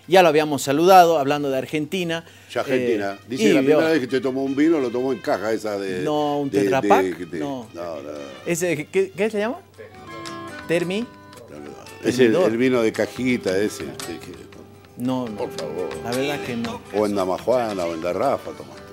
Ya lo habíamos saludado, hablando de Argentina. Ya Argentina. Dice, la primera vez que te tomó un vino, lo tomó en caja esa de... No, un Tetra Pak. No. Ese, ¿qué se llama? Termi. Ese, el vino de cajita ese. No, por favor. La verdad que no. O en Damajuana o en Garrafa tomaste.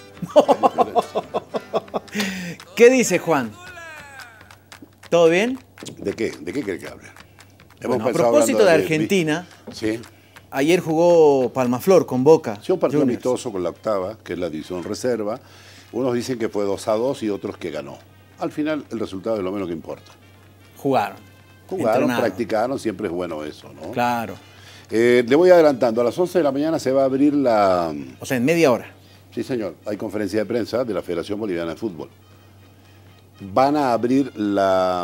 ¿Qué dice Juan? ¿Todo bien? ¿De qué? ¿De qué cree que hable? Bueno, a propósito de Argentina, sí. Ayer jugó Palmaflor con Boca. Sí, un partido amistoso con la octava, que es la división reserva. Unos dicen que fue 2-2 y otros que ganó. Al final, el resultado es lo menos que importa. Jugaron, practicaron, siempre es bueno eso, ¿no? Claro. Le voy adelantando, a las 11 de la mañana se va a abrir la... O sea, en media hora. Sí, señor. Hay conferencia de prensa de la Federación Boliviana de Fútbol. Van a abrir la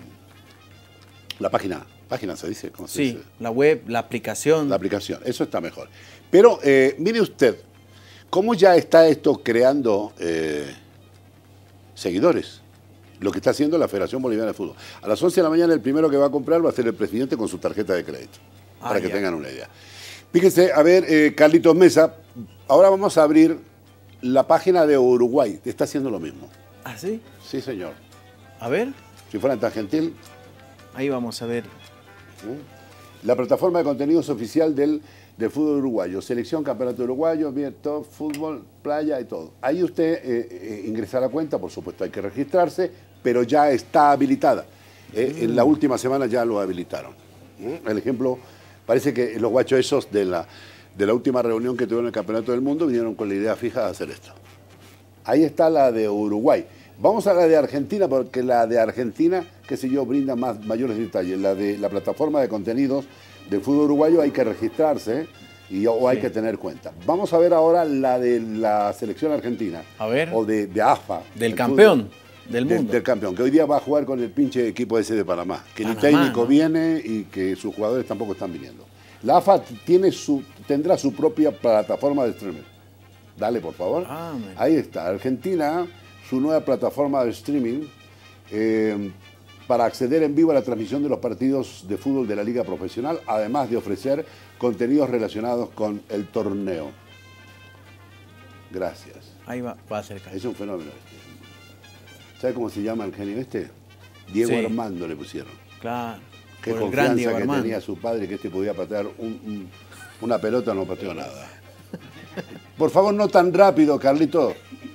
página se dice. ¿Cómo se dice? La web, la aplicación. La aplicación, eso está mejor. Pero mire usted, cómo ya está esto creando seguidores. Lo que está haciendo la Federación Boliviana de Fútbol. A las 11 de la mañana el primero que va a comprar va a ser el presidente con su tarjeta de crédito. Para que tengan una idea. Fíjense, a ver, Carlitos Mesa, ahora vamos a abrir la página de Uruguay. Está haciendo lo mismo. ¿Ah, sí? Sí, señor. A ver. Si fueran tan gentil. Ahí vamos a ver. La plataforma de contenidos oficial del fútbol uruguayo. Selección, campeonato uruguayo, top, fútbol, playa y todo. Ahí usted ingresa a la cuenta, por supuesto hay que registrarse, pero ya está habilitada. En la última semana ya lo habilitaron. El ejemplo, parece que los guachos esos de la última reunión que tuvieron en el Campeonato del Mundo vinieron con la idea fija de hacer esto. Ahí está la de Uruguay. Vamos a la de Argentina, porque la de Argentina, qué sé yo, brinda mayores detalles. La de la plataforma de contenidos del fútbol uruguayo hay que registrarse o hay que tener cuenta. Vamos a ver ahora la de la selección argentina. A ver. O de AFA. Del campeón del mundo. Del campeón, que hoy día va a jugar con el pinche equipo ese de Panamá. Que ni técnico viene y que sus jugadores tampoco están viniendo. La AFA tendrá su propia plataforma de streaming. Dale, por favor. Ahí está. Argentina, su nueva plataforma de streaming para acceder en vivo a la transmisión de los partidos de fútbol de la Liga Profesional, además de ofrecer contenidos relacionados con el torneo. Gracias. Ahí va a acercar. Es un fenómeno este. ¿Sabe cómo se llama el genio este? Diego Armando le pusieron. Claro. Qué confianza que tenía su padre que este podía patear una pelota, no pateó nada. Por favor, no tan rápido, Carlito.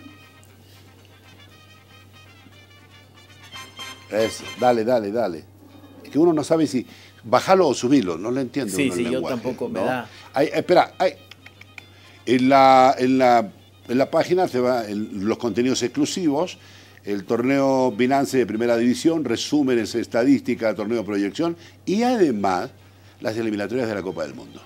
Eso, dale. Es que uno no sabe si bajarlo o subirlo, no lo entiendo. Sí, yo tampoco me da. Espera, en la página se va los contenidos exclusivos, el torneo Binance de Primera División, resúmenes, estadística, torneo de proyección y además las eliminatorias de la Copa del Mundo.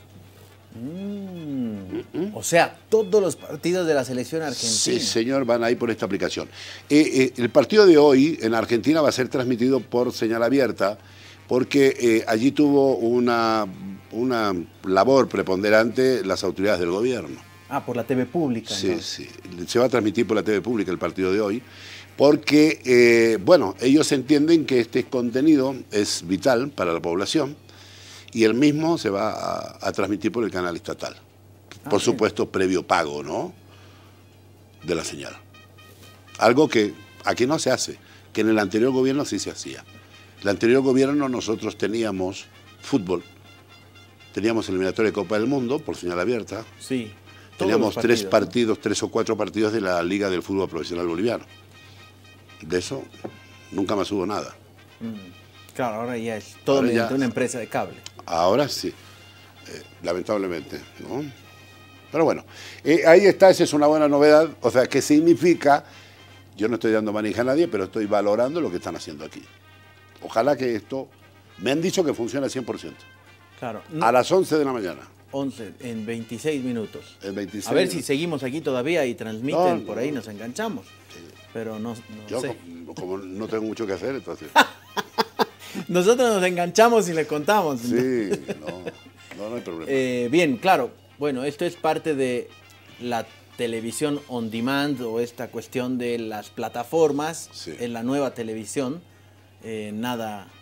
O sea, todos los partidos de la selección argentina. Sí, señor, van ahí por esta aplicación. El partido de hoy en Argentina va a ser transmitido por señal abierta porque allí tuvo una labor preponderante las autoridades del gobierno. Por la TV pública. Sí, sí. Se va a transmitir por la TV pública el partido de hoy porque, bueno, ellos entienden que este contenido es vital para la población y el mismo se va a transmitir por el canal estatal. Por supuesto, previo pago, ¿no? De la señal. Algo que aquí no se hace, que en el anterior gobierno sí se hacía. El anterior gobierno nosotros teníamos fútbol, teníamos eliminatoria de Copa del Mundo por señal abierta. Sí. Teníamos tres o cuatro partidos de la Liga del Fútbol Profesional Boliviano. De eso nunca más hubo nada. Claro, ahora ya es todo mediante una empresa de cable. Ahora sí, lamentablemente, ¿no? Pero bueno, ahí está, esa es una buena novedad. O sea, ¿qué significa? Yo no estoy dando manija a nadie, pero estoy valorando lo que están haciendo aquí. Ojalá que esto, me han dicho que funciona al 100%. Claro. A las 11 de la mañana. 11, en 26 minutos. En 26 a ver si seguimos aquí todavía y transmiten, por ahí nos enganchamos. Sí. Pero no yo sé. Como no tengo mucho que hacer, entonces... Nosotros nos enganchamos y le contamos. Sí, no hay problema. Bien, claro. Bueno, esto es parte de la televisión on demand o esta cuestión de las plataformas en la nueva televisión. Nada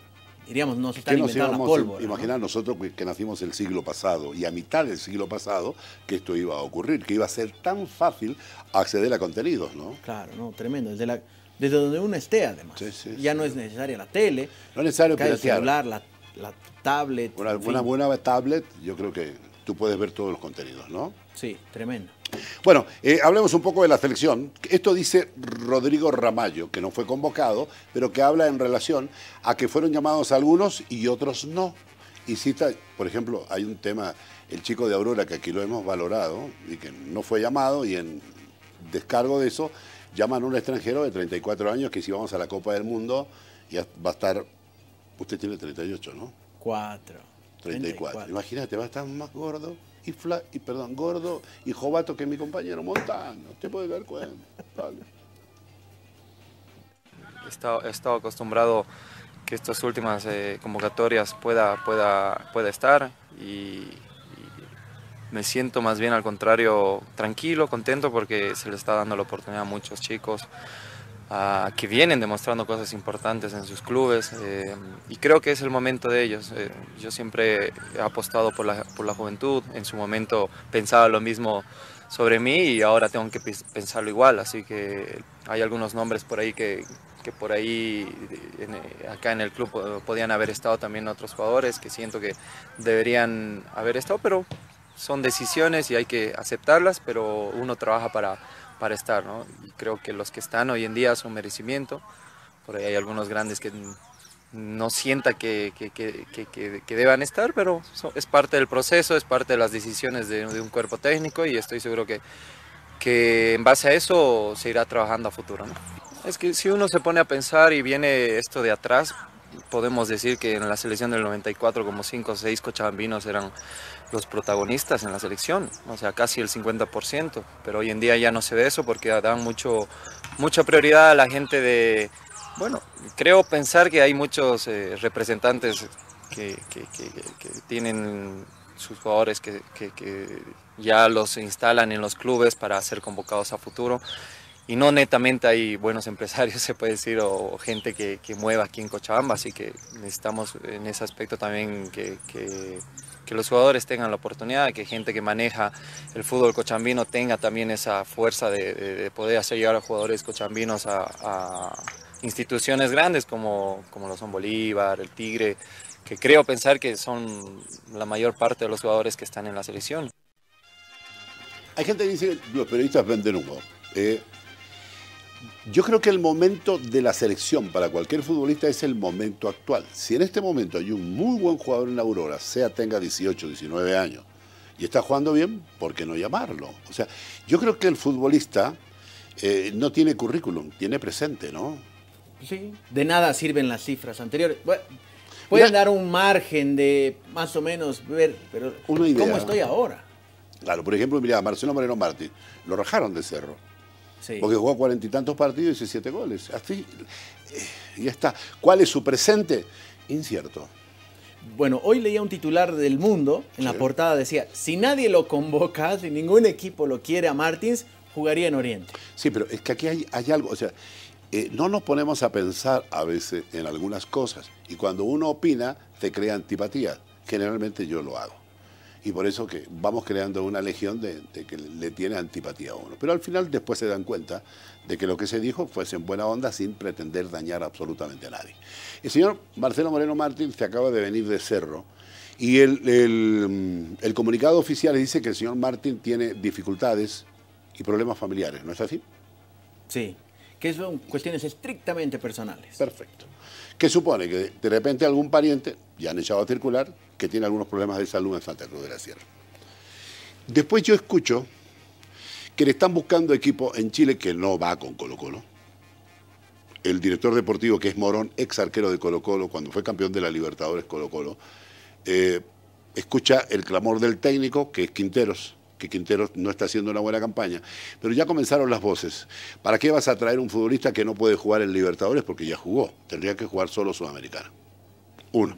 diríamos, nos ¿Qué están nos inventando la íbamos a pólvora, imaginar ¿no? nosotros que nacimos el siglo pasado y a mitad del siglo pasado que esto iba a ocurrir, que iba a ser tan fácil acceder a contenidos, ¿no? Claro, no, tremendo. Desde donde uno esté, además. Sí, sí, Ya sí. no es necesaria la tele, No es necesario acá el piratear. celular, la tablet. Una en fin. buena tablet, yo creo que tú puedes ver todos los contenidos, ¿no? Sí, tremendo. Bueno, hablemos un poco de la selección. Esto dice Rodrigo Ramallo, que no fue convocado, pero que habla en relación a que fueron llamados algunos y otros no. Y cita, por ejemplo, hay un tema, el chico de Aurora, que aquí lo hemos valorado, y que no fue llamado, y en descargo de eso, llaman a un extranjero de 34 años, que si vamos a la Copa del Mundo, ya va a estar, usted tiene 38, ¿no? 34. Imagínate, va a estar más gordo gordo y jovato que mi compañero Montano. Te puede dar cuenta. Vale. He estado acostumbrado que estas últimas convocatorias pueda estar y me siento más bien al contrario tranquilo, contento porque se le está dando la oportunidad a muchos chicos que vienen demostrando cosas importantes en sus clubes y creo que es el momento de ellos. Yo siempre he apostado por la juventud, en su momento pensaba lo mismo sobre mí y ahora tengo que pensarlo igual, así que hay algunos nombres por ahí que por ahí acá en el club podían haber estado también otros jugadores que siento que deberían haber estado, pero son decisiones y hay que aceptarlas, pero uno trabaja para estar, ¿no? Y creo que los que están hoy en día son merecimiento. Por ahí hay algunos grandes que no sienta que deban estar, pero es parte del proceso, es parte de las decisiones de un cuerpo técnico y estoy seguro que en base a eso se irá trabajando a futuro, ¿no? Es que si uno se pone a pensar y viene esto de atrás, podemos decir que en la selección del 94 como 5 o 6 cochabambinos eran los protagonistas en la selección, o sea, casi el 50%, pero hoy en día ya no se ve eso porque dan mucha prioridad a la gente de, bueno, creo pensar que hay muchos representantes que tienen sus jugadores que ya los instalan en los clubes para ser convocados a futuro. Y no netamente hay buenos empresarios, se puede decir, o gente que mueva aquí en Cochabamba, así que necesitamos en ese aspecto también que los jugadores tengan la oportunidad, que gente que maneja el fútbol cochabambino tenga también esa fuerza de poder hacer llegar a jugadores cochabambinos a instituciones grandes como lo son Bolívar, el Tigre, que creo pensar que son la mayor parte de los jugadores que están en la selección. Hay gente que dice que los periodistas venden humo. Yo creo que el momento de la selección para cualquier futbolista es el momento actual. Si en este momento hay un muy buen jugador en Aurora, tenga 18, 19 años, y está jugando bien, ¿por qué no llamarlo? O sea, yo creo que el futbolista no tiene currículum, tiene presente, ¿no? Sí, de nada sirven las cifras anteriores. Bueno, pueden dar un margen de más o menos ver, pero una idea, ¿cómo estoy ahora? Claro, por ejemplo, mira, Marcelo Moreno Martí, lo rajaron de Cerro. Sí. Porque jugó 40 y tantos partidos y hizo 7 goles. Así, ya está. ¿Cuál es su presente? Incierto. Bueno, hoy leía un titular del Mundo, en la portada decía, si nadie lo convoca, si ningún equipo lo quiere a Martins, jugaría en Oriente. Sí, pero es que aquí hay algo, o sea, no nos ponemos a pensar a veces en algunas cosas y cuando uno opina te crea antipatía. Generalmente yo lo hago. Y por eso que vamos creando una legión de que le tiene antipatía a uno. Pero al final después se dan cuenta de que lo que se dijo fuese en buena onda sin pretender dañar absolutamente a nadie. El señor Marcelo Moreno Martín se acaba de venir de Cerro y el comunicado oficial dice que el señor Martín tiene dificultades y problemas familiares, ¿no es así? Sí, que son cuestiones estrictamente personales. Perfecto. ¿Qué supone? Que de repente algún pariente, ya han echado a circular, que tiene algunos problemas de salud en Santa Cruz de la Sierra. Después yo escucho que le están buscando equipo en Chile que no va con Colo-Colo. El director deportivo, que es Morón, ex arquero de Colo-Colo, cuando fue campeón de la Libertadores Colo-Colo, escucha el clamor del técnico, que es Quinteros, que Quinteros no está haciendo una buena campaña. Pero ya comenzaron las voces. ¿Para qué vas a traer un futbolista que no puede jugar en Libertadores? Porque ya jugó. Tendría que jugar solo Sudamericana. Uno.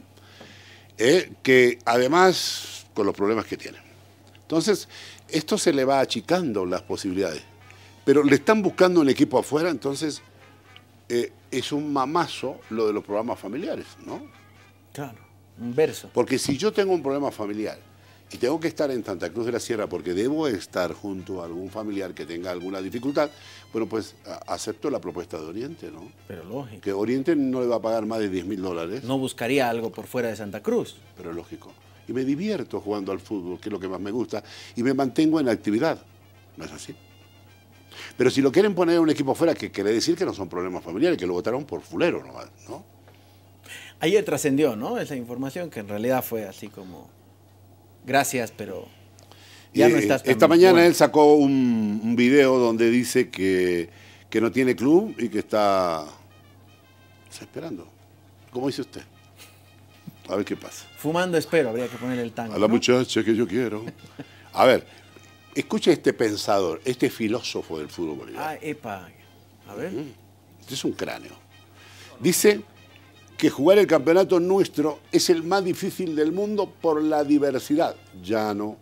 Que además, con los problemas que tiene. Entonces, esto se le va achicando las posibilidades. Pero le están buscando un equipo afuera, entonces es un mamazo lo de los programas familiares, ¿no? Claro, un verso. Porque si yo tengo un problema familiar y tengo que estar en Santa Cruz de la Sierra porque debo estar junto a algún familiar que tenga alguna dificultad, bueno, pues acepto la propuesta de Oriente, ¿no? Pero lógico. Que Oriente no le va a pagar más de $10.000. No buscaría algo por fuera de Santa Cruz. Pero es lógico. Y me divierto jugando al fútbol, que es lo que más me gusta, y me mantengo en actividad. ¿No es así? Pero si lo quieren poner en un equipo fuera, que quiere decir que no son problemas familiares, que lo votaron por fulero nomás, ¿no? Ayer trascendió, ¿no? Esa información que en realidad fue así como, gracias, pero ya no estás tan Esta mañana bueno. él sacó un video donde dice que no tiene club y que está esperando. ¿Cómo dice usted? A ver qué pasa. Fumando espero, habría que poner el tango. A la ¿no? muchacha que yo quiero. A ver, escuche este pensador, este filósofo del fútbol boliviano. Ah, epa. A ver. Este es un cráneo. Dice que jugar el campeonato nuestro es el más difícil del mundo por la diversidad. Llano,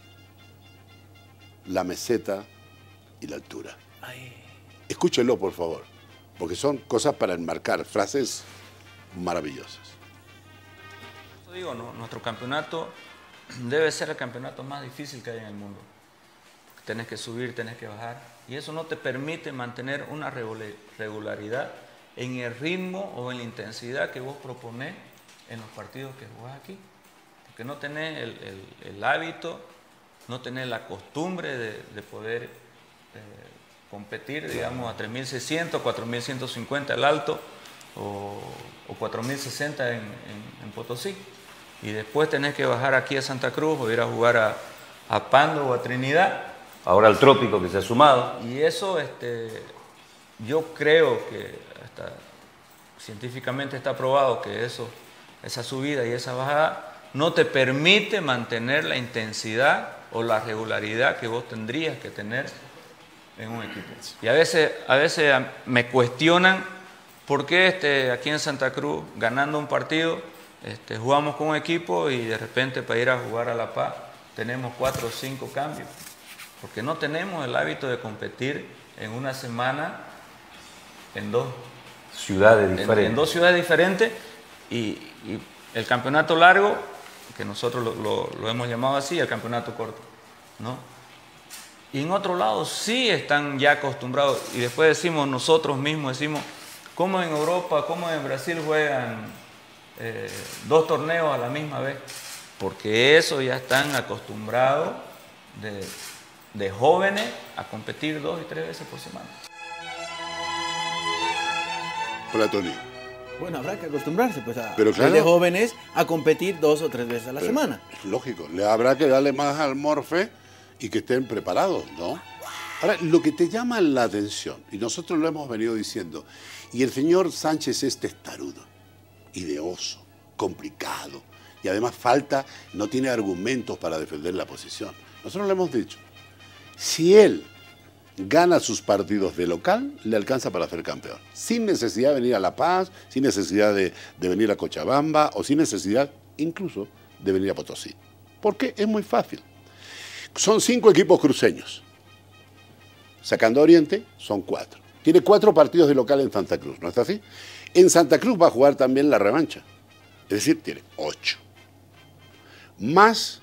la meseta y la altura. Ay. Escúchenlo, por favor, porque son cosas para enmarcar, frases maravillosas. Digo, ¿no? Nuestro campeonato debe ser el campeonato más difícil que hay en el mundo. Tenés que subir, tenés que bajar, y eso no te permite mantener una regularidad en el ritmo o en la intensidad que vos proponés en los partidos que jugás aquí. Porque no tenés el hábito, no tenés la costumbre de poder competir, digamos, a 3.600, 4.150 el alto o 4.060 en Potosí. Y después tenés que bajar aquí a Santa Cruz o ir a jugar a Pando o a Trinidad. Ahora el trópico que se ha sumado. Y eso yo creo que hasta científicamente está probado que esa subida y esa bajada no te permite mantener la intensidad o la regularidad que vos tendrías que tener en un equipo. Y a veces me cuestionan por qué aquí en Santa Cruz, ganando un partido, jugamos con un equipo y de repente para ir a jugar a La Paz tenemos 4 o 5 cambios. Porque no tenemos el hábito de competir en una semana en dos Ciudades diferentes. En dos ciudades diferentes y el campeonato largo, que nosotros lo hemos llamado así, el campeonato corto, ¿no? Y en otro lado sí están ya acostumbrados, y después nosotros mismos decimos, ¿cómo en Europa, cómo en Brasil juegan 2 torneos a la misma vez? Porque eso ya están acostumbrados de jóvenes a competir 2 y 3 veces por semana. Platoni. Bueno, habrá que acostumbrarse pues a Pero claro, de jóvenes a competir 2 o 3 veces a la semana. Es lógico, le habrá que darle más al morfe y que estén preparados, ¿no? Ahora, lo que te llama la atención, y nosotros lo hemos venido diciendo, y el señor Sánchez es testarudo, ideoso, complicado, y además no tiene argumentos para defender la posición. Nosotros le hemos dicho, si él gana sus partidos de local, le alcanza para ser campeón. Sin necesidad de venir a La Paz, sin necesidad de venir a Cochabamba, o sin necesidad incluso de venir a Potosí. Porque es muy fácil. Son 5 equipos cruceños. Sacando a Oriente, son 4. Tiene 4 partidos de local en Santa Cruz, ¿no es así? En Santa Cruz va a jugar también la revancha. Es decir, tiene 8. Más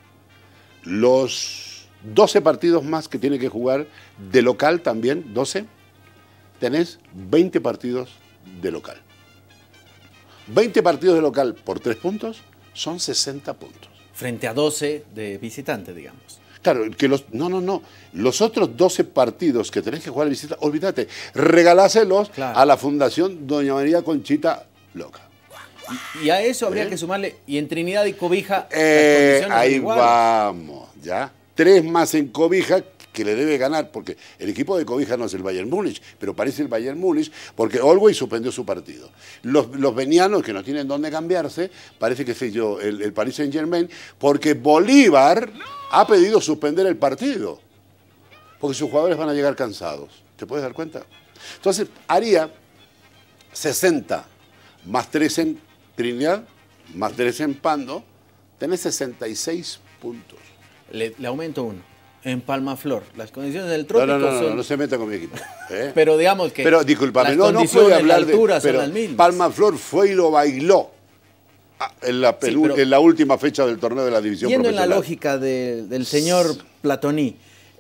los 12 partidos más que tiene que jugar de local también, 12, tenés 20 partidos de local. 20 partidos de local por 3 puntos son 60 puntos. Frente a 12 de visitante, digamos. Claro, que los otros 12 partidos que tenés que jugar de visita, olvídate, regaláselos Claro. a la Fundación Doña María Conchita Loca. Y a eso habría que sumarle, y en Trinidad y Cobija, las condiciones Ahí son iguales. vamos, ya. 3 más en Cobija que le debe ganar, porque el equipo de Cobija no es el Bayern Múnich, pero parece el Bayern Múnich, porque Always suspendió su partido. Los venianos que no tienen dónde cambiarse, parece que es el Paris Saint-Germain, porque Bolívar ha pedido suspender el partido, porque sus jugadores van a llegar cansados. ¿Te puedes dar cuenta? Entonces, haría 60 más 3 en Trinidad, más 3 en Pando, tenés 66 puntos. Le aumento 1. En Palmaflor, las condiciones del trópico son... No se meta con mi equipo. Pero digamos que Pero discúlpame, las no condiciones, puede hablar la altura de... son Pero las mismas. Palmaflor fue y lo bailó. En la última fecha del torneo de la división yendo profesional. en la lógica del señor Platoni,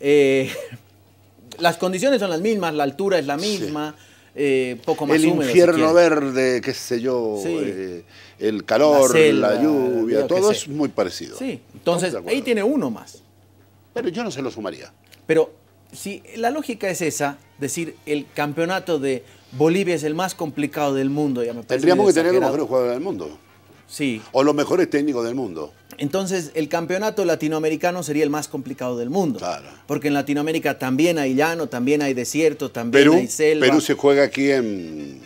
las condiciones son las mismas, la altura es la misma, poco más el húmedo, infierno si verde, qué sé yo, sí. el calor, selva, la lluvia, todo sé. es muy parecido. Sí, entonces ahí tiene uno más. Pero yo no se lo sumaría. Pero si la lógica es esa, decir el campeonato de Bolivia es el más complicado del mundo, ya me parece Tendríamos que tener los exagerado. mejores jugadores del mundo. Sí. O los mejores técnicos del mundo. Entonces, el campeonato latinoamericano sería el más complicado del mundo. Claro. Porque en Latinoamérica también hay llano, también hay desierto, también hay selva. Perú se juega aquí en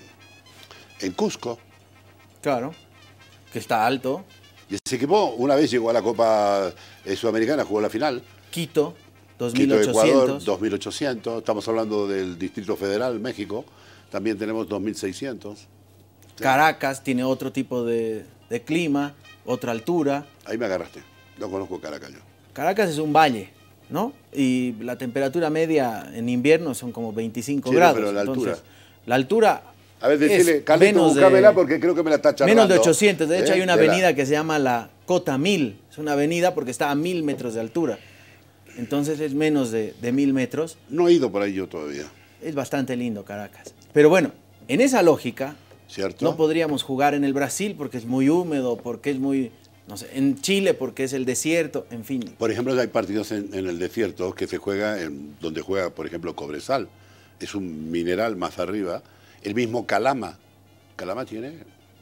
Cusco. Claro, que está alto. Y ese equipo una vez llegó a la Copa Sudamericana, jugó la final. Quito, Quito, 2800. Ecuador, 2800. Estamos hablando del Distrito Federal, México. También tenemos 2600. Caracas tiene otro tipo de clima, otra altura. Ahí me agarraste. No conozco Caracas yo. Caracas es un valle, ¿no? Y la temperatura media en invierno son como 25 Sí, grados. pero la altura. Entonces, la altura. A ver, decirle, es Carlito, menos búscamela porque creo que me la está charlando. menos de 800. De hecho, hay una De la- avenida que se llama la Cota 1000. Es una avenida porque está a 1000 metros de altura. Entonces es menos de 1000 metros. No he ido por ahí yo todavía, Es bastante lindo Caracas. Pero bueno, en esa lógica, ¿cierto? no podríamos jugar en el Brasil porque es muy húmedo, porque es muy, no sé, en Chile porque es el desierto, en fin. Por ejemplo, hay partidos en el desierto que se juega donde juega, por ejemplo, Cobresal. Es un mineral más arriba. El mismo Calama. Calama tiene,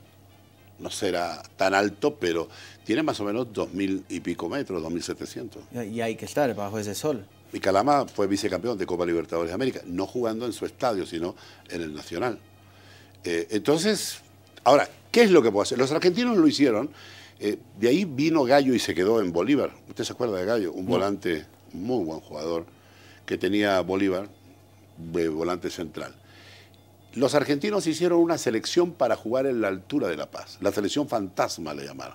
no será tan alto, pero tiene más o menos 2000 y pico metros, 2700. Y hay que estar bajo ese sol. Y Calama fue vicecampeón de Copa Libertadores de América, no jugando en su estadio, sino en el Nacional. Entonces, ahora, ¿qué es lo que puedo hacer? Los argentinos lo hicieron. De ahí vino Gallo y se quedó en Bolívar. ¿Usted se acuerda de Gallo? Un volante, muy buen jugador, que tenía Bolívar de volante central. Los argentinos hicieron una selección para jugar en la altura de La Paz. La selección fantasma le llamaron.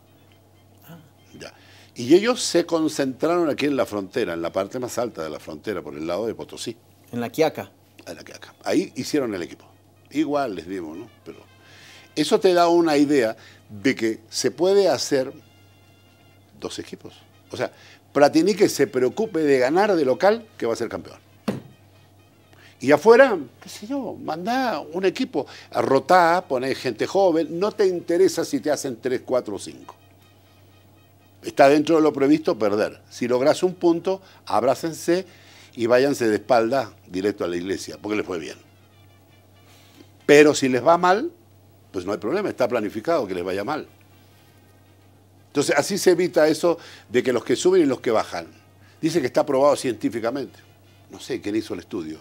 Ya. Y ellos se concentraron aquí en la frontera, en la parte más alta de la frontera, por el lado de Potosí. En la Quiaca. En la Quiaca. Ahí hicieron el equipo. Igual les dimos, ¿no? Pero eso te da una idea de que se puede hacer 2 equipos. O sea, Platini que se preocupe de ganar de local, que va a ser campeón. Y afuera, qué sé yo, mandá un equipo. Rotá, poné gente joven. No te interesa si te hacen 3, 4 o 5. Está dentro de lo previsto perder. Si lográs un punto, abrácense y váyanse de espalda directo a la iglesia, porque les fue bien. Pero si les va mal, pues no hay problema, está planificado que les vaya mal. Entonces, así se evita eso de que los que suben y los que bajan. Dice que está probado científicamente. No sé quién hizo el estudio.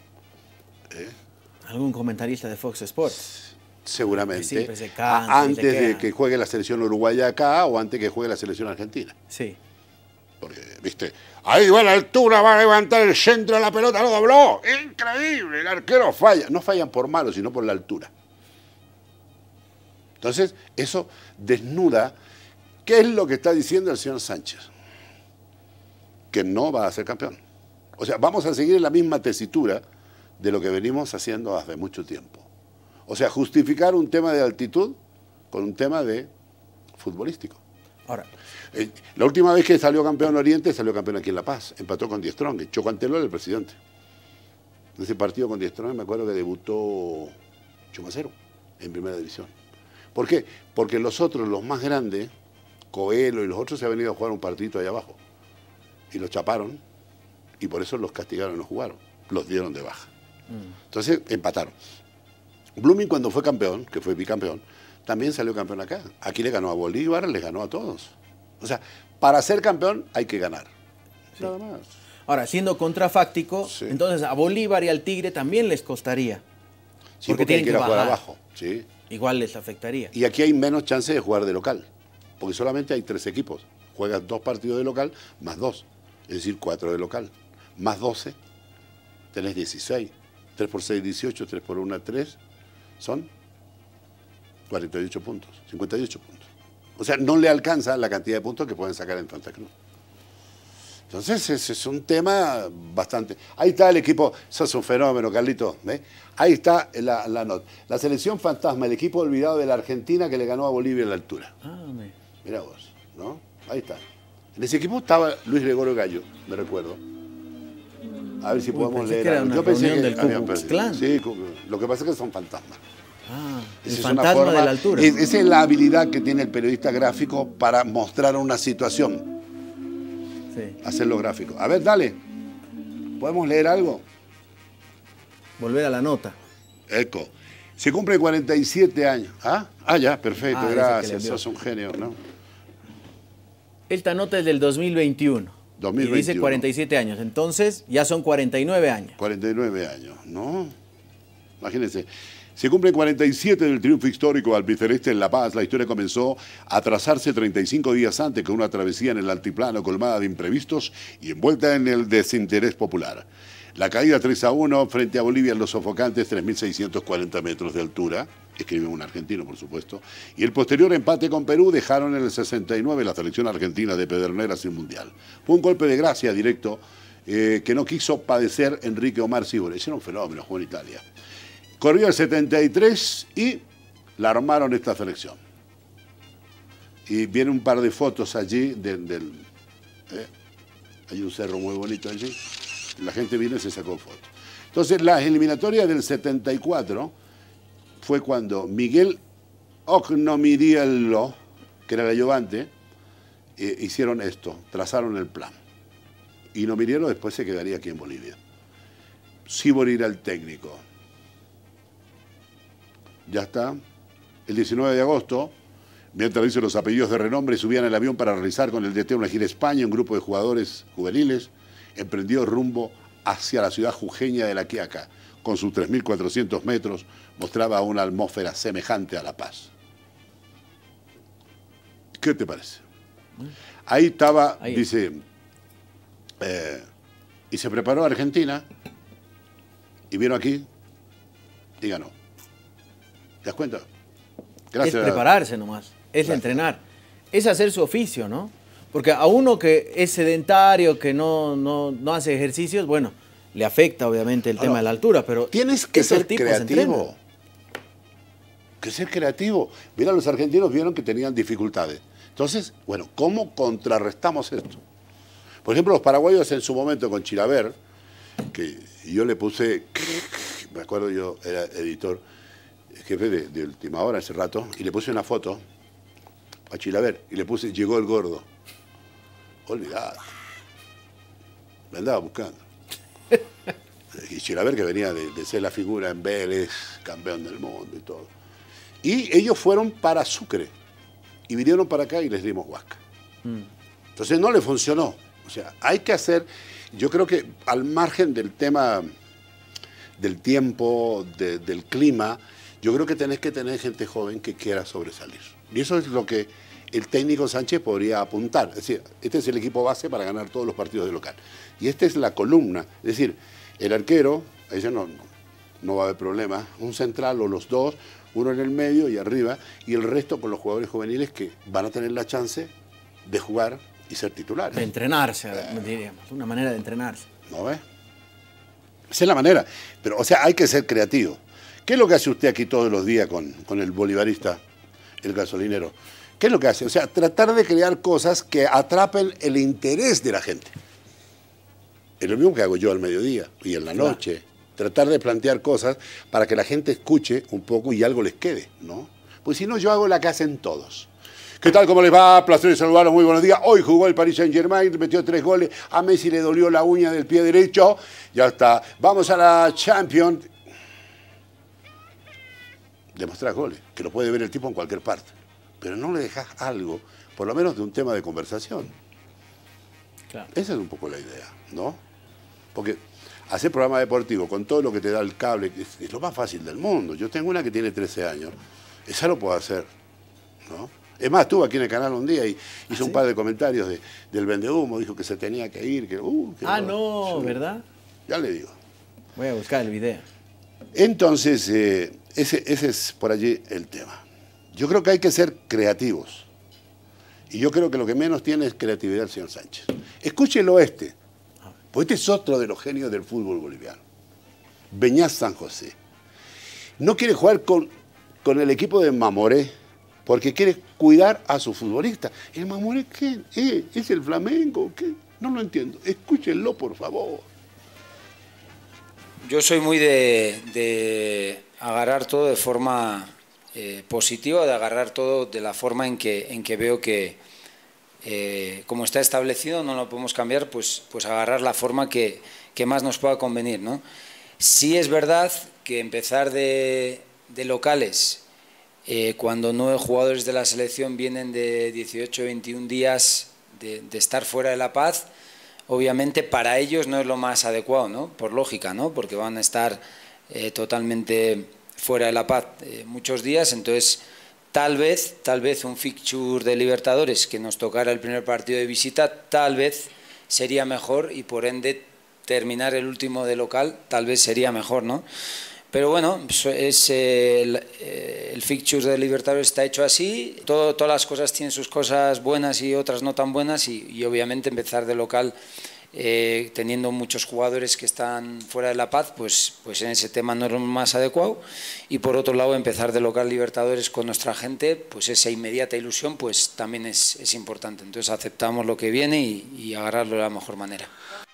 Algún comentarista de Fox Sports. Seguramente. Que siempre se cansa y antes se de queda. que juegue la selección uruguaya acá o antes que juegue la selección argentina. Sí. Porque, viste, ahí va a la altura, va a levantar el centro de la pelota, lo dobló. Increíble, el arquero falla. No fallan por malo, sino por la altura. Entonces, eso desnuda qué es lo que está diciendo el señor Sánchez. Que no va a ser campeón. O sea, vamos a seguir en la misma tesitura de lo que venimos haciendo hace mucho tiempo. O sea, justificar un tema de altitud con un tema de futbolístico. Ahora, La última vez que salió campeón Oriente, salió campeón aquí en La Paz. Empató con Die Strong. Choco Anteló era el presidente. En ese partido con Die Strong me acuerdo que debutó 8-0 en primera división. ¿Por qué? Porque los otros, los más grandes, Coelho y los otros, se han venido a jugar un partidito ahí abajo. Y los chaparon. Y por eso los castigaron y no jugaron. Los dieron de baja. Entonces empataron. Blooming cuando fue campeón, que fue bicampeón, también salió campeón acá. Aquí le ganó a Bolívar, le ganó a todos. O sea, para ser campeón hay que ganar. Sí. Nada más. Ahora, siendo contrafáctico, Sí. entonces a Bolívar y al Tigre también les costaría. Sí, porque hay que ir a jugar abajo. Sí. Igual les afectaría. Y aquí hay menos chance de jugar de local. Porque solamente hay 3 equipos. Juegas 2 partidos de local más 2. Es decir, 4 de local. Más 12. Tenés 16. 3 por 6, 18. 3 por 1, 3. Son 48 puntos. 58 puntos. O sea, no le alcanza la cantidad de puntos que pueden sacar en Santa Cruz. Entonces ese es un tema bastante... Ahí está el equipo, eso es un fenómeno, Carlito. ¿Ves? Ahí está la nota. La selección fantasma, el equipo olvidado de la Argentina que le ganó a Bolivia en la altura. Mirá vos, ¿no? Ahí está. En ese equipo estaba Luis Gregorio Gallo, me recuerdo. A ver si podemos leer algo. Yo pensé que del Ku Klux Klan. Sí, lo que pasa es que son fantasmas. El fantasma de la altura. Esa es la habilidad que tiene el periodista gráfico para mostrar una situación. Sí. Hacerlo gráfico. A ver, dale. ¿Podemos leer algo? Volver a la nota. Eco. Se cumple 47 años. Ya, perfecto, gracias. Sos un genio, ¿no? Esta nota es del 2021. Y dice 47 años. Entonces, ya son 49 años. 49 años, ¿no? Imagínense. Se cumple 47 del triunfo histórico albiceleste en La Paz. La historia comenzó a trazarse 35 días antes con una travesía en el altiplano colmada de imprevistos y envuelta en el desinterés popular. La caída 3-1 frente a Bolivia en los sofocantes 3.640 metros de altura, escribe un argentino por supuesto, y el posterior empate con Perú dejaron en el 69 la selección argentina de Pedernera sin mundial. Fue un golpe de gracia directo que no quiso padecer Enrique Omar Sibores. Ese era un fenómeno, jugó en Italia. Corrió el 73 y la armaron esta selección. Y viene un par de fotos allí hay un cerro muy bonito allí. La gente vino y se sacó fotos. Entonces, las eliminatorias del 74 fue cuando Miguel Ognomiriello, que era el ayudante, hicieron esto, trazaron el plan. Y Nomiriello después se quedaría aquí en Bolivia. Sibori era el técnico. Ya está. El 19 de agosto, mientras dice los apellidos de renombre, subían al avión para realizar con el DT una gira a España, un grupo de jugadores juveniles emprendió rumbo hacia la ciudad jujeña de La Quiaca. Con sus 3.400 metros mostraba una atmósfera semejante a La Paz. ¿Qué te parece? Ahí estaba, dice, y se preparó Argentina y vino aquí y ganó. ¿Te das cuenta? Gracias. Es prepararse nomás, es entrenar, es hacer su oficio, ¿no? Porque a uno que es sedentario, que no hace ejercicios, bueno, le afecta obviamente el tema de la altura, pero tienes que ser creativo. Que ser creativo. Mira, los argentinos vieron que tenían dificultades. Entonces, bueno, ¿cómo contrarrestamos esto? Por ejemplo, los paraguayos en su momento con Chilaver, que yo le puse, me acuerdo yo, era editor, jefe de Última Hora hace rato, y le puse una foto a Chilaver, y le puse, llegó el gordo. Olvidado. Me andaba buscando. Y Chilaver, que venía de ser la figura en Vélez, campeón del mundo y todo. Y ellos fueron para Sucre. Y vinieron para acá y les dimos huasca. Entonces no le funcionó. O sea, hay que hacer, yo creo que al margen del tema del tiempo, del clima, yo creo que tenés que tener gente joven que quiera sobresalir. Y eso es lo que el técnico Sánchez podría apuntar. Es decir, este es el equipo base para ganar todos los partidos de local. Y esta es la columna. Es decir, el arquero, ese no va a haber problema. Un central o los dos, uno en el medio y arriba, y el resto con los jugadores juveniles que van a tener la chance de jugar y ser titulares. De entrenarse, diríamos, una manera de entrenarse. ¿No ves? Esa es la manera. Pero, o sea, hay que ser creativo. ¿Qué es lo que hace usted aquí todos los días con el bolivarista, el gasolinero? ¿Qué es lo que hace? O sea, tratar de crear cosas que atrapen el interés de la gente. Es lo mismo que hago yo al mediodía y en la noche. Tratar de plantear cosas para que la gente escuche un poco y algo les quede, ¿no? Pues si no, yo hago la que hacen todos. ¿Qué tal? ¿Cómo les va? Placer de saludarlos. Muy buenos días. Hoy jugó el Paris Saint-Germain, metió 3 goles. A Messi le dolió la uña del pie derecho. Ya está. Vamos a la Champions. Demostrar goles, que lo puede ver el tipo en cualquier parte. Pero no le dejas algo, por lo menos de un tema de conversación. Claro. Esa es un poco la idea, ¿no? Porque hacer programa deportivo con todo lo que te da el cable es lo más fácil del mundo. Yo tengo una que tiene 13 años. Esa lo puedo hacer, ¿no? Es más, estuve aquí en el canal un día y hizo un par de comentarios del vendehumo. Dijo que se tenía que ir. Que no, ¿verdad? Ya le digo. Voy a buscar el video. Entonces, ese es por allí el tema. Yo creo que hay que ser creativos. Y yo creo que lo que menos tiene es creatividad el señor Sánchez. Escúchelo porque este es otro de los genios del fútbol boliviano. Beñat San José. No quiere jugar con el equipo de Mamoré porque quiere cuidar a su futbolista. ¿El Mamoré qué? ¿Es el Flamengo? ¿Qué? No lo entiendo. Escúchenlo, por favor. Yo soy muy de agarrar todo de forma positiva, de agarrar todo de la forma en que veo que, como está establecido, no lo podemos cambiar, pues agarrar la forma que más nos pueda convenir, ¿no? Sí es verdad que empezar de locales, cuando 9 jugadores de la selección vienen de 18 o 21 días de estar fuera de La Paz, obviamente para ellos no es lo más adecuado, ¿no? Por lógica, ¿no? Porque van a estar totalmente fuera de La Paz muchos días, entonces tal vez un fixture de Libertadores que nos tocara el primer partido de visita, tal vez sería mejor y por ende terminar el último de local tal vez sería mejor, ¿no? Pero bueno, el fixture de Libertadores está hecho así, todas las cosas tienen sus cosas buenas y otras no tan buenas y obviamente empezar de local teniendo muchos jugadores que están fuera de La Paz, pues en ese tema no es lo más adecuado y por otro lado empezar de local Libertadores con nuestra gente, pues esa inmediata ilusión pues también es importante, entonces aceptamos lo que viene y agarrarlo de la mejor manera.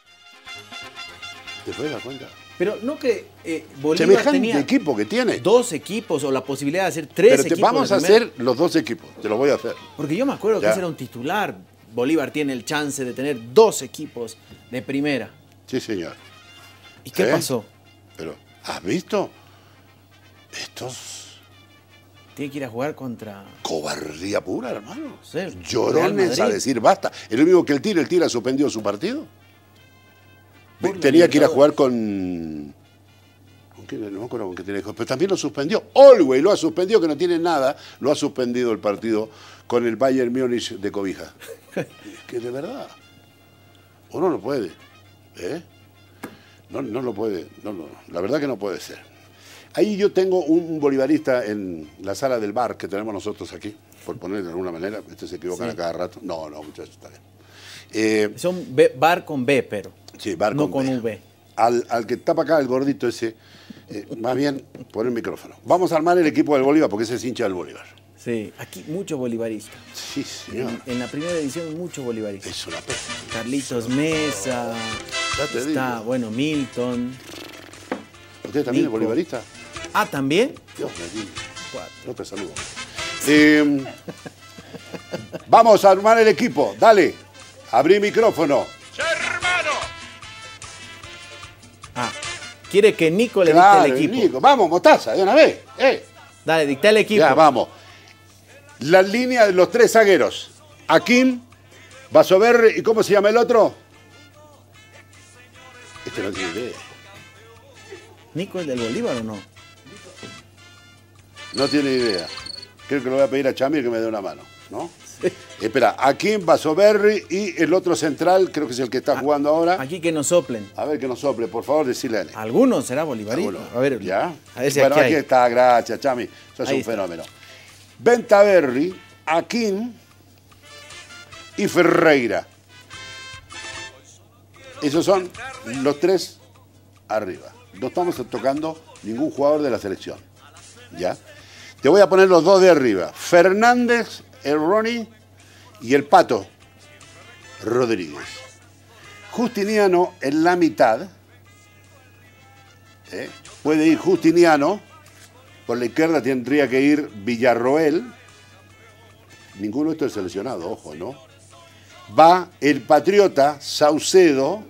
¿Te puedes dar cuenta? Pero no que Bolívar tenía equipo que tiene. 2 equipos o la posibilidad de hacer 3 equipos. Vamos a hacer los 2 equipos, te lo voy a hacer. Porque yo me acuerdo que ese era un titular. Bolívar tiene el chance de tener 2 equipos de primera. Sí, señor. ¿Y qué pasó? Pero, ¿has visto? Estos... Tiene que ir a jugar contra... Cobardía pura, hermano. No sé, Llorones a decir basta. El único que el Tira suspendió su partido. Tenía que ir a jugar con quién, no me acuerdo con qué tenía que jugar, pero también lo suspendió. Always lo ha suspendido, que no tiene nada, lo ha suspendido el partido con el Bayern Múnich de Cobija. Que de verdad, uno no puede, no lo puede, la verdad que no puede ser. Ahí yo tengo un bolivarista en la sala del bar que tenemos nosotros aquí, por poner de alguna manera, se equivocan a cada rato. No, muchachos, está bien. Son bar con B, pero sí, bar no con B. V. Al que tapa acá, el gordito ese, más bien, pon el micrófono. Vamos a armar el equipo del Bolívar, porque ese es hincha del Bolívar. Sí, aquí muchos bolivaristas. Sí, señor. En la primera edición muchos bolivaristas. Es una pena. Carlitos Mesa, Ya te está, digo. bueno, Milton. ¿Usted también Nico. es bolivarista? Ah, ¿también? Dios mío. No te saludo. Vamos a armar el equipo. Dale. Abrí micrófono. Ah, quiere que Nico le Claro, dicte el equipo. Nico. Vamos, Mostaza, de una vez. Dale, dicta el equipo. Ya, vamos. La línea de los 3 zagueros. Akin, Vasoberri y ¿cómo se llama el otro? Este no tiene idea. ¿Nico es del Bolívar o no? No tiene idea. Creo que le voy a pedir a Chami que me dé una mano, ¿no? Sí. Espera, Akin, Vasoberri y el otro central, creo que es el que está jugando ahora. Aquí que nos soplen. A ver que nos sople, por favor, decirle a él. ¿Alguno será bolivarista? A ver, ¿ya? A ver si bueno, aquí aquí hay. está, gracias, Chami. Eso es Ahí un está. fenómeno. Bentaberri, Akin y Ferreira. Esos son los 3 arriba. No estamos tocando ningún jugador de la selección. ¿Ya? Te voy a poner los 2 de arriba. Fernández, el Ronnie y el Pato Rodríguez. Justiniano en la mitad. Puede ir Justiniano. Por la izquierda tendría que ir Villarroel. Ninguno de estos es seleccionado, ojo, ¿no? Va el Patriota Saucedo.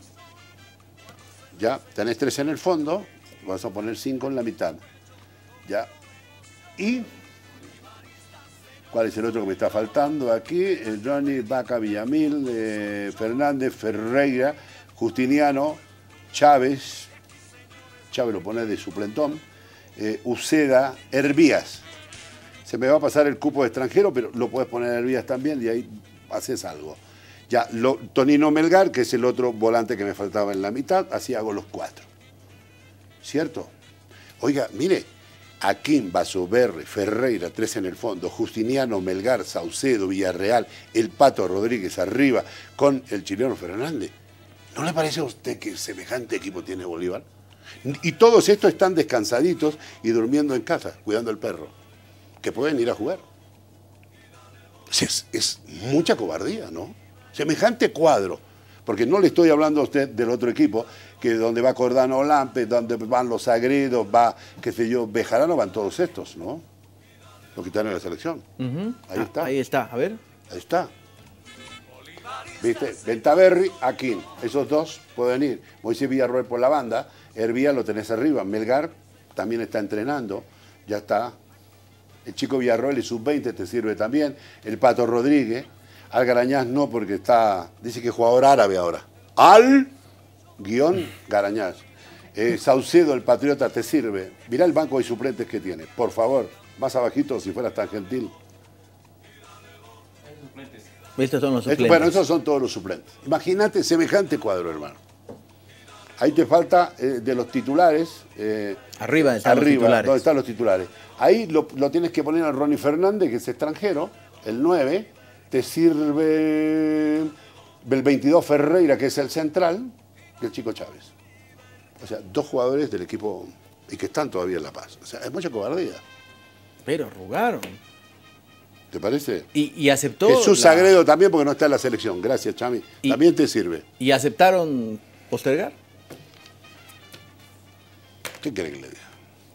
Ya, tenés 3 en el fondo. Vas a poner 5 en la mitad. Ya. Y... ¿cuál es el otro que me está faltando aquí? Johnny, Vaca, Villamil, Fernández, Ferreira, Justiniano, Chávez. Chávez lo pone de suplentón. Uceda, Hervías. Se me va a pasar el cupo de extranjero, pero lo puedes poner Hervías también y ahí haces algo. Ya, Tonino Melgar, que es el otro volante que me faltaba en la mitad, así hago los 4. ¿Cierto? Oiga, mire, Aquín, Basoberre, Ferreira, 3 en el fondo, Justiniano, Melgar, Saucedo, Villarreal, el Pato Rodríguez arriba con el chileno Fernández. ¿No le parece a usted que semejante equipo tiene Bolívar? Y todos estos están descansaditos y durmiendo en casa, cuidando al perro, que pueden ir a jugar. Es mucha cobardía, ¿no? Semejante cuadro. Porque no le estoy hablando a usted del otro equipo, que donde va Cordano Lampe, donde van los Sagredos, va, qué sé yo, Bejarano, van todos estos, ¿no? Los que están en la selección. Ahí está. Ahí está, a ver. Ahí está. ¿Viste? Ventaverri, Aquín. Esos dos pueden ir. Moisés Villarroel por la banda. Hervía lo tenés arriba. Melgar también está entrenando. Ya está. El chico Villarroel y sub-20 te sirve también. El Pato Rodríguez. Algarañaz no, porque está, dice que es jugador árabe ahora. Garañaz. Saucedo, el Patriota, te sirve. Mirá el banco de suplentes que tiene. Por favor, más abajito, si fueras tan gentil. Estos son los suplentes. Bueno, esos son todos los suplentes. Imagínate semejante cuadro, hermano. Ahí te falta de los titulares. Arriba están los titulares. ¿Dónde están los titulares? Ahí lo tienes que poner a Ronnie Fernández, que es extranjero, el 9. Te sirve el 22 Ferreira, que es el central, y el chico Chávez. O sea, 2 jugadores del equipo y que están todavía en La Paz. O sea, es mucha cobardía. Pero arrugaron. ¿Te parece? Y aceptó... Jesús Sagredo también, porque no está en la selección. Gracias, Chami. También te sirve. ¿Y aceptaron postergar? ¿Qué quiere que le diga?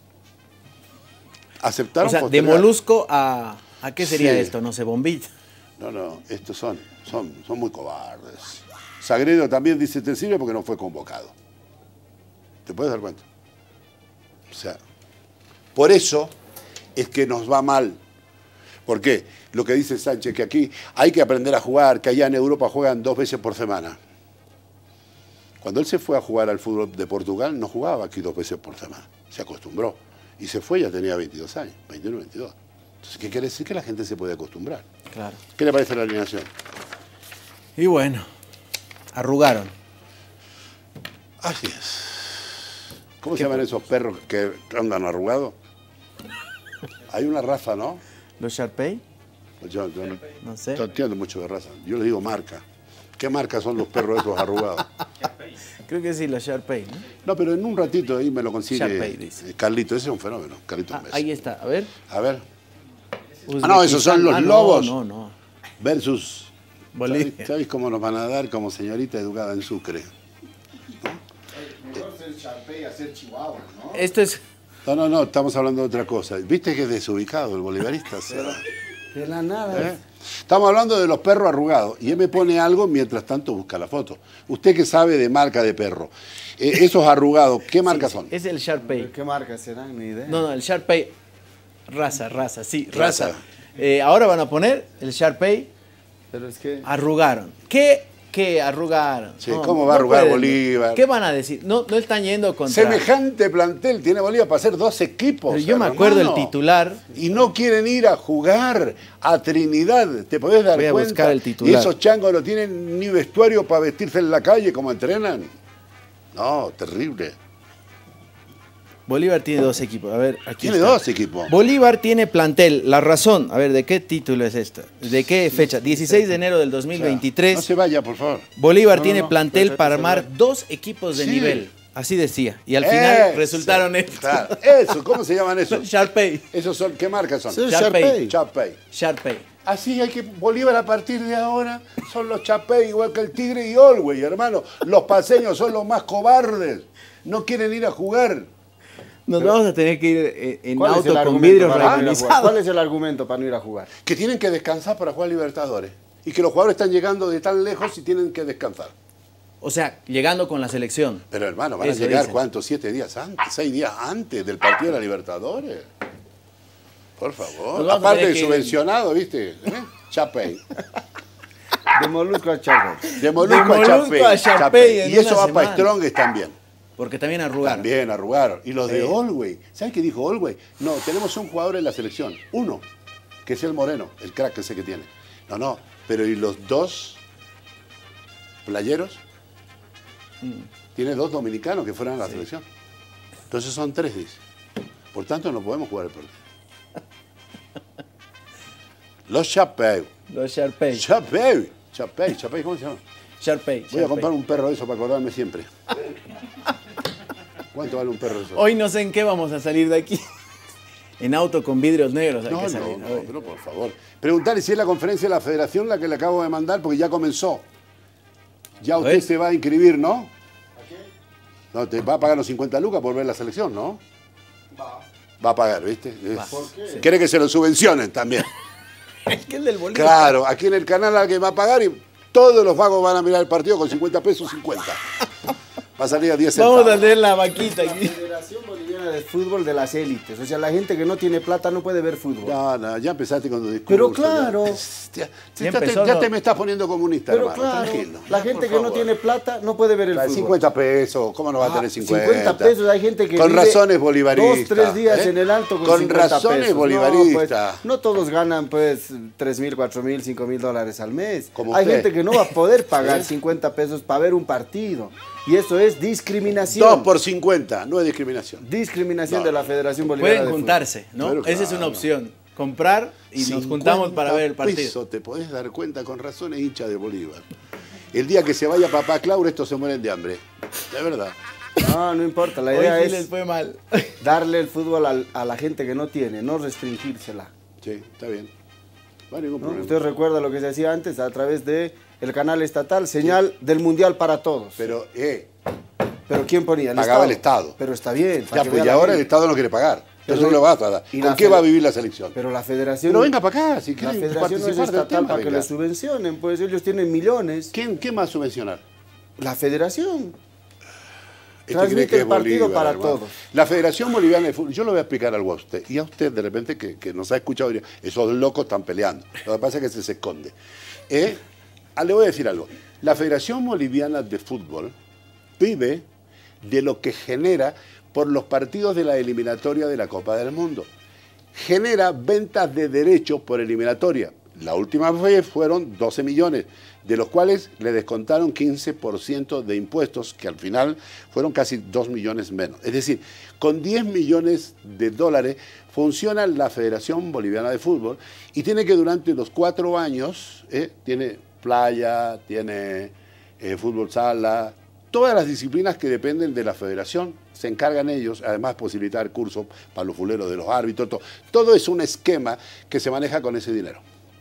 ¿Aceptaron o sea, postergar? de Molusco a qué sería Sí. esto, no sé, bombilla. No, estos son muy cobardes. Sagredo también dice te sirve porque no fue convocado. ¿Te puedes dar cuenta? O sea, por eso es que nos va mal. ¿Por qué? Lo que dice Sánchez, que aquí hay que aprender a jugar, que allá en Europa juegan 2 veces por semana. Cuando él se fue a jugar al fútbol de Portugal, no jugaba aquí 2 veces por semana. Se acostumbró. Y se fue, ya tenía 22 años, 21, 22. Entonces, ¿qué quiere decir? Que la gente se puede acostumbrar. Claro. ¿Qué le parece la alineación? Y bueno, arrugaron. Así es. ¿Cómo se llaman esos perros que andan arrugados? Hay una raza, ¿no? ¿Los Sharpei? Yo No sé. no entiendo mucho de raza. Yo les digo marca. ¿Qué marca son los perros esos arrugados? Creo que sí, los Sharpei, ¿no? No, pero en un ratito ahí me lo consigue Sharpei, dice. Carlito. Ese es un fenómeno. Carlito Messi. Ahí está, a ver. A ver. No, esos son los lobos. No. Versus Bolivia. ¿Sabéis cómo nos van a dar como señorita educada en Sucre? Mejor ser Sharpei a ser Chihuahua, ¿no? Esto es... No, estamos hablando de otra cosa. ¿Viste que es desubicado el bolivarista? O sea, De la nada. ¿eh? Estamos hablando de los perros arrugados y él me pone algo, mientras tanto busca la foto. Usted que sabe de marca de perro, esos arrugados, ¿qué marca son? Es el Sharpei. ¿Qué marca serán? Ni idea. No, el Sharpei. Raza, raza. Ahora van a poner el Sharpei. Pero es que... Arrugaron. ¿Qué arrugaron? Sí, ¿cómo va a arrugar pueden. Bolívar? ¿Qué van a decir? No están yendo contra... Semejante plantel tiene Bolívar para hacer 2 equipos. Pero yo me acuerdo hermano. el titular. Y no quieren ir a jugar a Trinidad. ¿Te podés dar Voy a cuenta? buscar el titular. Y esos changos no tienen ni vestuario para vestirse en la calle como entrenan. No, terrible. Bolívar tiene 2 equipos. A ver, aquí Tiene está. 2 equipos. Bolívar tiene plantel. La razón. A ver, ¿de qué título es esto? ¿De qué fecha? 16 de enero del 2023. No se vaya, por favor. Bolívar No, tiene no, plantel perfecto, para se armar va. 2 equipos de Sí. nivel. Así decía. Y al final Eso. resultaron estos. Claro, eso, ¿cómo se llaman esos? Sharpei. Esos son, ¿qué marcas son? Ser Sharpei. Sharpei. Chapey. Sharpei. Así hay que Bolívar a partir de ahora son los Chapey, igual que el Tigre y Olwey, hermano. Los paseños son los más cobardes. No quieren ir a jugar. Nos vamos a tener que ir en ¿Cuál es auto el con argumento vidrios para no ir a jugar? regularizados. ¿Cuál es el argumento para no ir a jugar? Que tienen que descansar para jugar Libertadores. Y que los jugadores están llegando de tan lejos y tienen que descansar. O sea, llegando con la selección. Pero hermano, van Eso a llegar, dicen. ¿cuántos? 7 días antes, 6 días antes del partido de la Libertadores. Por favor. Nos vamos a Aparte tener de que ir- subvencionado, ¿viste? Chapey. De Molusco a Sharpei. De Molusco a Molusco Chapey. a Chapey en Y eso una va para semana. Strongest también. Porque también arrugaron. También arrugaron. Y los de Sí. Olwey. ¿Sabes qué dijo Olwey? No, tenemos un jugador en la selección. Uno, que es el Moreno, el crack ese que tiene. No, pero ¿y los 2 playeros? Tiene 2 dominicanos que fueron a la selección. Entonces son 3, dice. Por tanto, no podemos jugar el partido. Los Chapey. Los Sharpay. Chapey. Chapey. Chapey, ¿cómo se llama? Sharpay. Voy a comprar un perro de eso para acordarme siempre. ¿Cuánto vale un perro de eso? Hoy no sé en qué vamos a salir de aquí. En auto con vidrios negros hay No, que no, salir. no, pero por favor. Preguntarle si es la conferencia de la federación la que le acabo de mandar, porque ya comenzó. Ya usted se va a inscribir, ¿no? ¿A qué? No, te va a pagar los 50 lucas por ver la selección, ¿no? Va a pagar, ¿viste? ¿Por qué? Quiere que se lo subvencionen también. Es que el del Bolívar. Claro, aquí en el canal alguien va a pagar y todos los vagos van a mirar el partido con 50 pesos, 50. Va a salir a 10 centavos. Vamos a tener la vaquita aquí. Federación Boliviana de Fútbol de las élites. O sea, la gente que no tiene plata no puede ver fútbol. No, no, ya empezaste con tu discurso. Pero claro. Ya te me estás poniendo comunista, Pero hermano, claro, tranquilo. la gente que no tiene plata no puede ver el fútbol. 50 pesos, ¿cómo no va a tener 50? 50 pesos, hay gente que con vive razones bolivaristas. 2-3 días ¿eh? en el alto con Con 50 razones pesos. bolivaristas. No todos ganan pues 3.000, 4.000, 5.000 dólares al mes. Como Hay usted. gente que no va a poder pagar ¿Eh? 50 pesos para ver un partido. Y eso es discriminación. 2 por 50, no es discriminación. Discriminación No. de la Federación Boliviana Pueden de juntarse, ¿no? Pero Esa es una claro. opción. Comprar y nos juntamos para ver el partido. Pesos, te podés dar cuenta, con razones hincha de Bolívar. El día que se vaya Papá Claure, estos se mueren de hambre. De verdad. fútbol. No, no importa. La Hoy idea sí es les fue mal. darle el fútbol a la gente que no tiene, no restringírsela. Sí, está bien. No hay ningún ¿No? problema. Usted recuerda lo que se hacía antes a través de el canal estatal, señal del Mundial para todos. Pero, ¿Pero quién ponía? Pagaba el Estado. Pero está bien. para ya, que pues, vea y la ahora el gente. Estado no quiere pagar. Pero Entonces no le va a dar. y ¿Con la qué va a fede- vivir la selección? Pero la federación... Pero venga para acá, si La quieren federación no es participar del estatal tema, para que venga. le subvencionen, pues ellos tienen millones. ¿Quién más subvencionar? La federación. Este Transmite cree que el es partido Bolívar, para hermano. todos. La Federación Boliviana de Fútbol, yo le voy a explicar algo a usted. Y a usted, de repente, que nos ha escuchado, diría, esos locos están peleando. Lo que pasa es que se esconde. Le voy a decir algo. La Federación Boliviana de Fútbol vive de lo que genera por los partidos de la eliminatoria de la Copa del Mundo. Genera ventas de derechos por eliminatoria. La última vez fueron 12 millones, de los cuales le descontaron 15% de impuestos, que al final fueron casi 2 millones menos. Es decir, con 10 millones de dólares funciona la Federación Boliviana de Fútbol y tiene que durante los 4 años, tiene playa, tiene fútbol sala, todas las disciplinas que dependen de la federación, se encargan ellos, además posibilitar cursos para los fuleros de los árbitros, todo es un esquema que se maneja con ese dinero.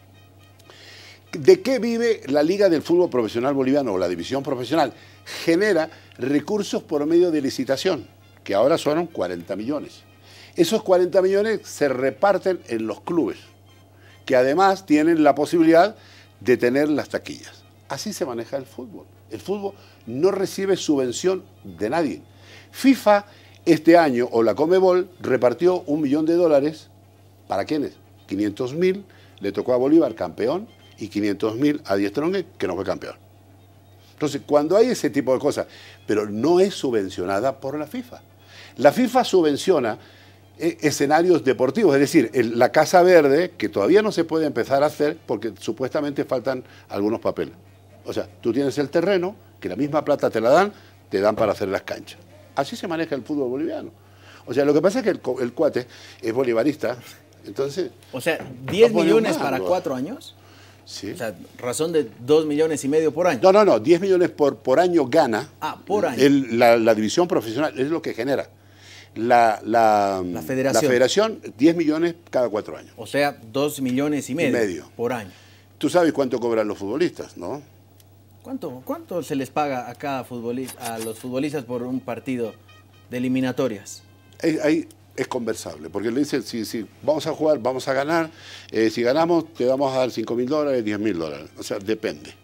¿De qué vive la Liga del Fútbol Profesional Boliviano o la División Profesional? Genera recursos por medio de licitación, que ahora son 40 millones. Esos 40 millones se reparten en los clubes, que además tienen la posibilidad de tener las taquillas. Así se maneja el fútbol. El fútbol no recibe subvención de nadie. FIFA este año, o la Conmebol, repartió $1 millón. ¿Para quiénes? 500.000 le tocó a Bolívar, campeón, y 500.000 a Die Strongest, que no fue campeón. Entonces, cuando hay ese tipo de cosas, pero no es subvencionada por la FIFA. La FIFA subvenciona escenarios deportivos, es decir, la Casa Verde, que todavía no se puede empezar a hacer porque supuestamente faltan algunos papeles. O sea, tú tienes el terreno, que la misma plata te dan para hacer las canchas. Así se maneja el fútbol boliviano. O sea, lo que pasa es que el cuate es bolivarista, entonces... O sea, 10 va a poner millones un para mango. 4 años. Sí. O sea, razón de 2,5 millones por año. No, 10 millones por año gana. Por año. La división profesional es lo que genera. La federación, 10 millones cada 4 años. O sea, 2,5 millones por año. Tú sabes cuánto cobran los futbolistas, ¿no? ¿Cuánto se les paga a cada futbolista, a los futbolistas por un partido de eliminatorias? Ahí es conversable, porque le dicen, si vamos a jugar, vamos a ganar, si ganamos te vamos a dar $5.000, $10.000. O sea, depende.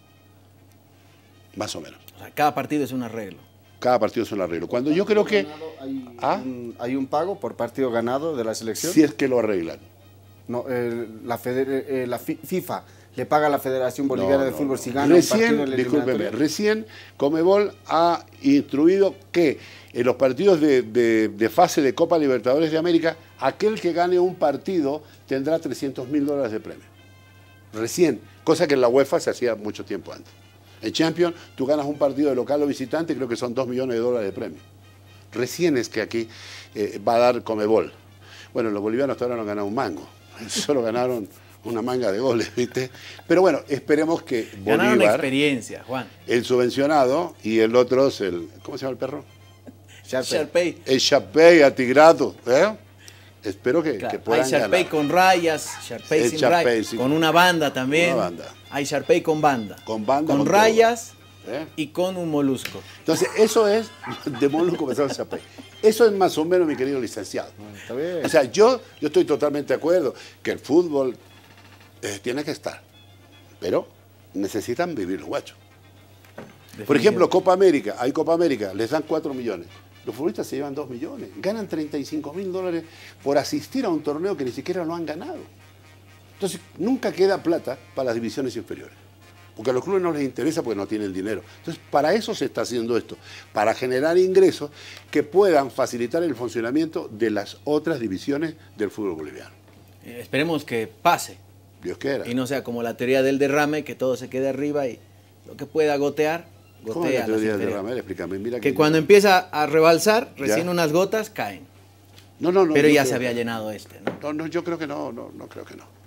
Más o menos. O sea, cada partido es un arreglo. Cada partido es un arreglo. Cuando yo creo que... ¿Hay un pago por partido ganado de la selección? Si es que lo arreglan. No, la FIFA le paga a la Federación Boliviana de Fútbol si gana un partido Recién, en la discúlpeme, eliminatoria. recién Conmebol ha instruido que en los partidos de fase de Copa Libertadores de América, aquel que gane un partido tendrá $300.000 de premio. Recién, cosa que en la UEFA se hacía mucho tiempo antes. En Champions, tú ganas un partido de local o visitante, creo que son $2 millones de premio. Recién es que aquí va a dar Conmebol. Bueno, los bolivianos hasta ahora no han ganado un mango, solo ganaron una manga de goles, ¿viste? Pero bueno, esperemos que Ganaron Bolívar, experiencia, Juan. el subvencionado, y el otro es el, ¿cómo se llama el perro? Sharpay. El Chapey atigrado, ¿eh? Espero que Claro, puedan hay Sharpay ganar. con rayas, Sharpay El sin Sharpay, rayas, sí. con una banda también. Una banda. Hay Sharpay con banda. Con banda, Con con rayas todo, ¿eh? y con un molusco. Entonces, eso es de Moluco pasado el Chapey. Eso es más o menos, mi querido licenciado. Está bien. O sea, yo estoy totalmente de acuerdo que el fútbol tiene que estar, pero necesitan vivir los guachos. Por ejemplo, Copa América, hay Copa América, les dan 4 millones. Los futbolistas se llevan 2 millones, ganan $35.000 por asistir a un torneo que ni siquiera lo han ganado. Entonces, nunca queda plata para las divisiones inferiores, porque a los clubes no les interesa porque no tienen dinero. Entonces, para eso se está haciendo esto, para generar ingresos que puedan facilitar el funcionamiento de las otras divisiones del fútbol boliviano. Esperemos que pase Dios quiera. y no sea como la teoría del derrame, que todo se quede arriba y lo que pueda gotear, ¿Cómo es la gotea. teoría del las derrame? Explícame. Mira Que cuando empieza a rebalsar, recién Ya. unas gotas caen. No, Pero yo ya creo- se había llenado ¿no? No, yo creo que no creo que no.